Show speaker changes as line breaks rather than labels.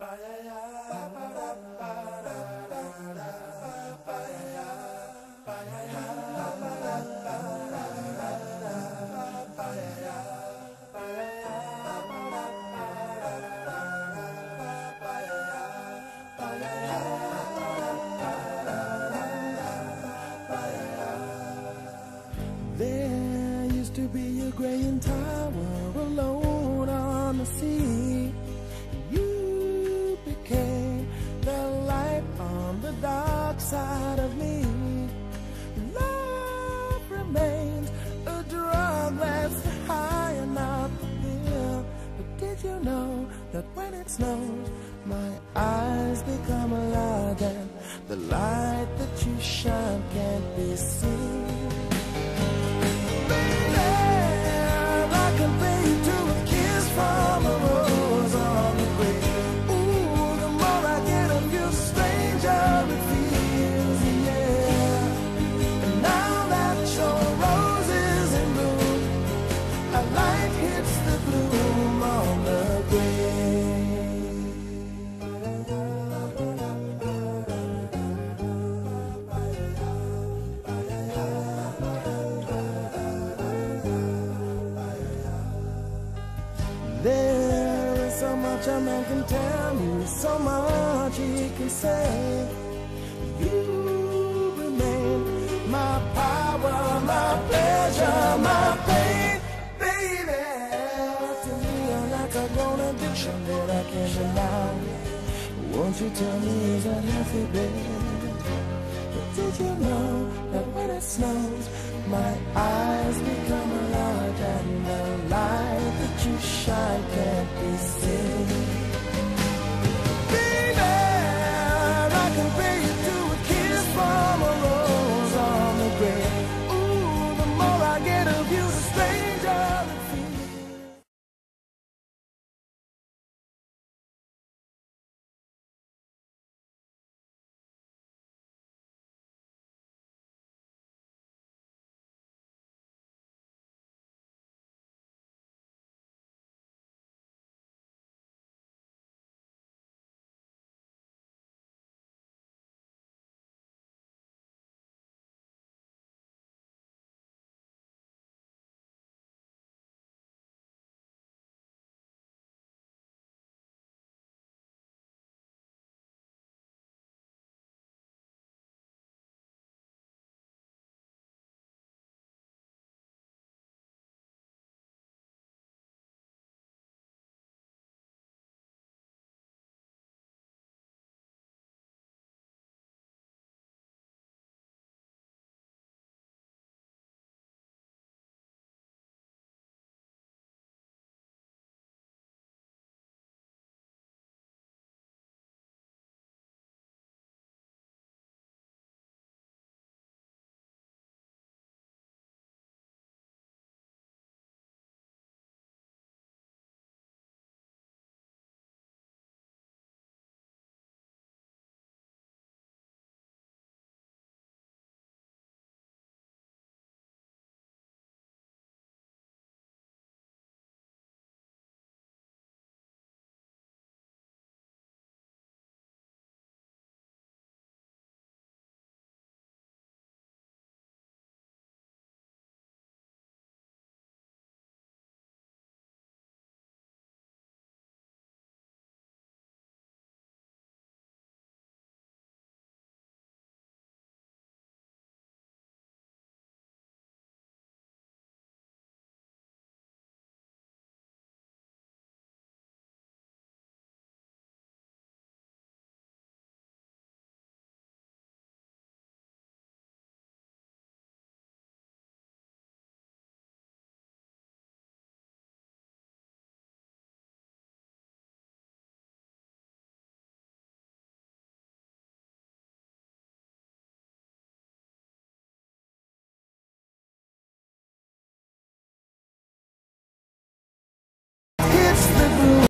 There used to be a graying tower alone on the sea. You became the light on the dark side of me. Love remains a drug that's high and not the pill. But did you know that when it snows, my eyes become large and the light that you shine can't be seen? From a rose on the grave. Ooh, the more I get of you, stranger it feels, yeah. And now that your rose is in bloom, a light hits the gloom on the grave. There is so much a man can tell me, so much he can say. You remain my power, my pleasure, my pain, baby. To me you're like a grown addiction that I can't deny. Won't you tell me is that healthy, baby? But did you know that when it snows, my eyes become large and the light that you shine can't be seen?